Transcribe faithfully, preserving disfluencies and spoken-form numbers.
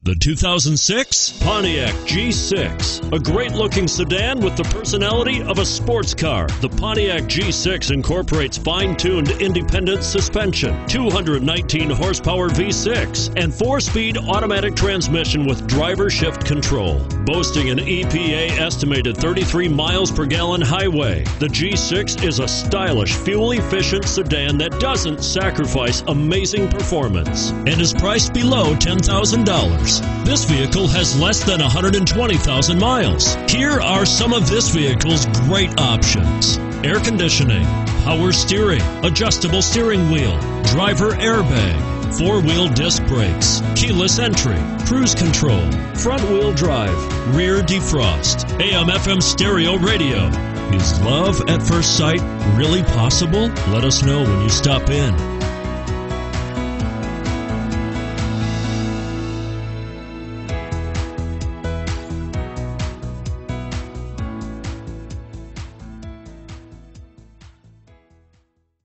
The two thousand six Pontiac G six. A great-looking sedan with the personality of a sports car. The Pontiac G six incorporates fine-tuned independent suspension, two hundred nineteen horsepower V six, and four-speed automatic transmission with driver shift control. Boasting an E P A estimated thirty-three miles per gallon highway, the G six is a stylish, fuel-efficient sedan that doesn't sacrifice amazing performance and is priced below ten thousand dollars. This vehicle has less than one hundred twenty thousand miles. Here are some of this vehicle's great options: air conditioning, power steering, adjustable steering wheel, driver airbag, four-wheel disc brakes, keyless entry, cruise control, front-wheel drive, rear defrost, A M F M stereo radio. Is love at first sight really possible? Let us know when you stop in.